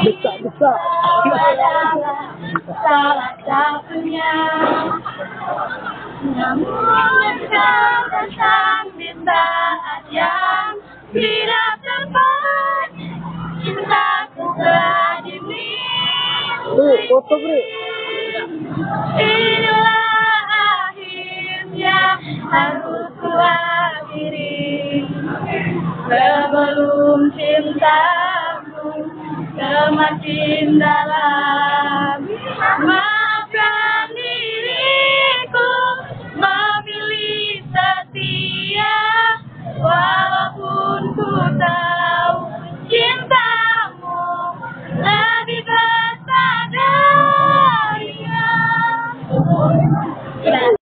Besar. Salah satunya, namun datang di saat yang tidak tepat, cintaku telah dimiliki. Foto bro. Inilah akhirnya harus kuakhiri, sebelum cintaku semakin dalam.